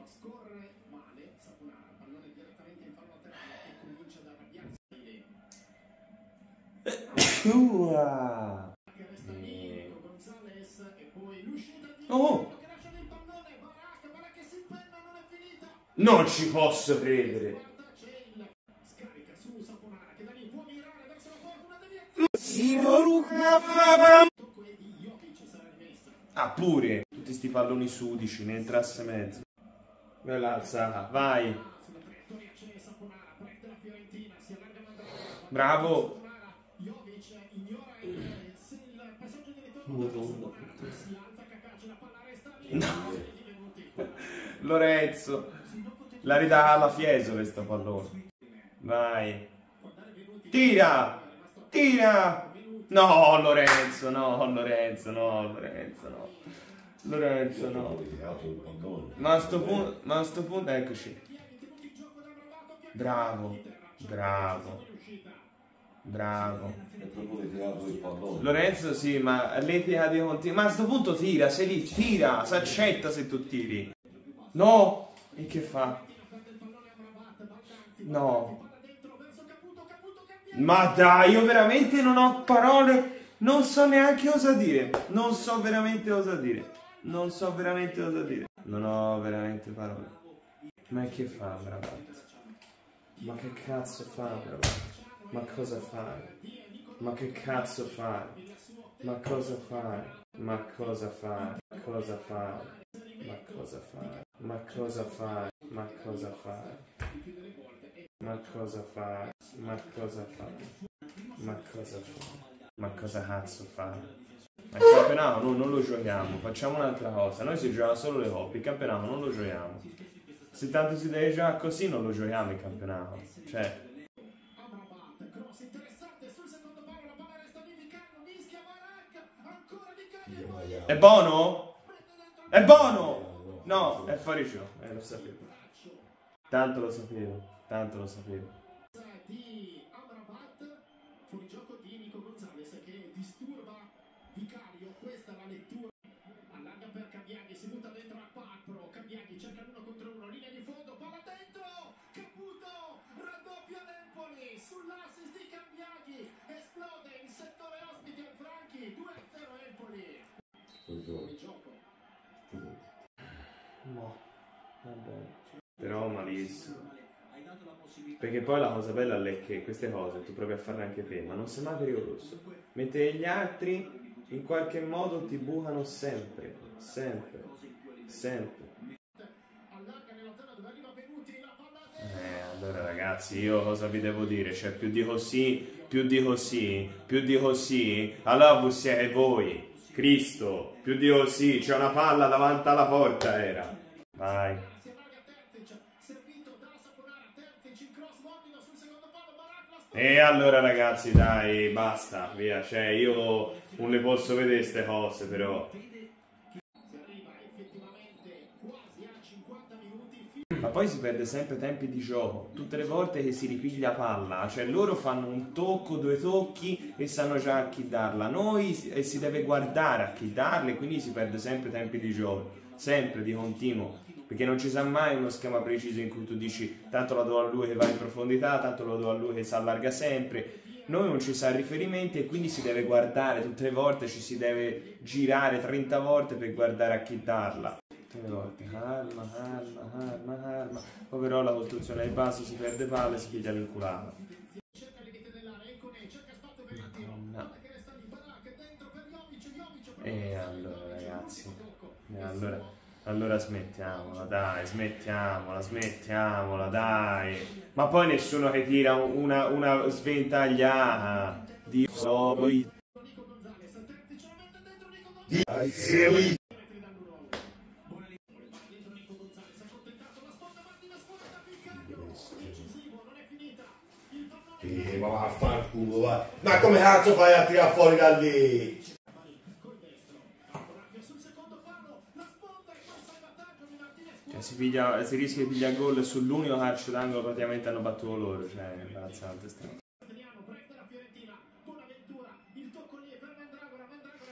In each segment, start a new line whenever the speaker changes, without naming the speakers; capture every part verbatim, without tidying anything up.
Ua. Oh! Non ci posso credere! Ah, pure! Tutti sti palloni sudici, ne entrasse mezzo. Bella alzata, vai! Bravo! No. Lorenzo la ridà alla Fiesole sto pallone. Vai, tira, tira. No Lorenzo, no Lorenzo, no Lorenzo, no Lorenzo, no. Ma a sto punto, ma a sto punto, eccoci. Bravo, bravo, bravo. Lorenzo sì, ma l'etica di continuo. Ma a sto punto tira, sei lì, tira, s'accetta se tu tiri. No! E che fa? No. Ma dai, io veramente non ho parole, non so neanche cosa dire. Non so veramente cosa dire. Non so veramente cosa dire. Non ho veramente parole. Ma che fa, bravo? Ma che cazzo fa, bravo? Ma cosa fai? Ma che cazzo fai? Ma cosa fai? Ma cosa fai? Cosa fai? Ma cosa fai? Ma cosa fai? Ma cosa fai? Ma cosa fai? Ma cosa fai? Ma cosa fai? Ma cosa cazzo fai? Ma il campionato no, non lo giochiamo, facciamo un'altra cosa. Noi si gioca solo le coppe, il campionato non lo giochiamo. Se tanto si deve giocare così non lo giochiamo il campionato. Cioè... È buono? È buono! No, è fuori gioco, eh, lo sapevo. Tanto lo sapevo, tanto lo sapevo. Fuori gioco di Nico Gonzalez che disturba Vicario, questa è la lettura. Allarga per Cambiaghi, si butta dentro a quattro. Cambiaghi cerca l'uno contro uno, linea di fondo, palla dentro! Caputo, raddoppia l'Empoli, sull'assist di Cambiaghi, esplode il settore ospiti al Franchi, due a zero Empoli. Fuori gioco. No, vabbè. Però malissimo. Perché poi la cosa bella è che queste cose tu provi a farle anche te, ma non sei mai pericoloso. Mentre gli altri in qualche modo ti bucano sempre, sempre, sempre. Eh, allora ragazzi, io cosa vi devo dire? Cioè, più di così, più di così, più di così, allora voi siete voi. Cristo, più di così, c'è una palla davanti alla porta, era. Vai. E allora ragazzi dai, basta, via, cioè io non le posso vedere queste cose però. Ma poi si perde sempre tempi di gioco, tutte le volte che si ripiglia palla, cioè loro fanno un tocco, due tocchi e sanno già a chi darla, noi e si deve guardare a chi darla e quindi si perde sempre tempi di gioco, sempre di continuo. Perché non ci sa mai uno schema preciso in cui tu dici tanto lo do a lui che va in profondità, tanto lo do a lui che si allarga sempre. Noi non ci sa riferimenti e quindi si deve guardare tutte le volte, ci si deve girare trenta volte per guardare a chi darla. Tutte le volte, calma, calma, calma, calma. Poi però la costruzione di base si perde palla e si piglia l'inculata. Madonna. E allora ragazzi, e allora... Allora smettiamola, dai, smettiamola, smettiamola, dai. Ma poi nessuno che tira una, una sventagliata. Dio so, poi... Dai, segui! Eh, ma va a far culo, va. Ma come cazzo fai a tirare fuori da lì? Si, piglia, si rischia di pigliare gol sull'unico calcio d'angolo praticamente hanno battuto loro, cioè imbarazzante sta.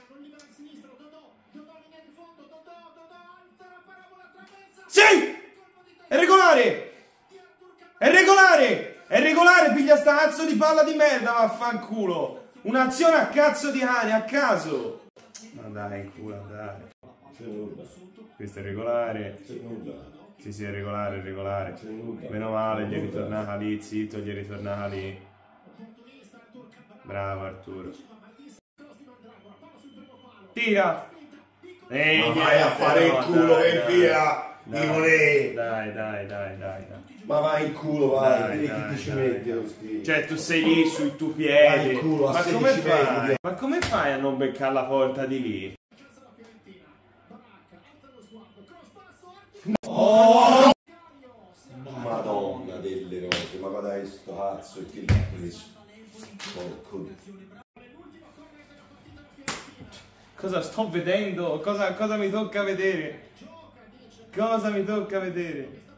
Sì! regolare! È regolare! È regolare, piglia sta cazzo di palla di merda, vaffanculo! Un'azione a cazzo di cane, a caso! Ma dai, in culo, dai. Questo è regolare. Sì, sì, è regolare, è regolare. Meno male, gli è ritornata lì, zitto, gli è ritornata lì. Bravo Arturo. Tira! Ehi,
ma vai a fare il culo
dai,
e
dai,
via!
Dai, dai, dai, dai, dai, dai.
Ma vai in culo, vai,
Dai,
che
dai,
ti ci
dai,
metti?
dai.
Osti?
Cioè, tu sei lì sui tuoi piedi.
Vai in culo, a
Ma come
sedici
fai?
metri.
Ma come fai a non beccare la porta di lì?
Oh! Madonna delle rose, ma guarda questo cazzo e che l'ha preso. Porco.
Cosa sto vedendo? Cosa, cosa mi tocca vedere? Cosa mi tocca vedere?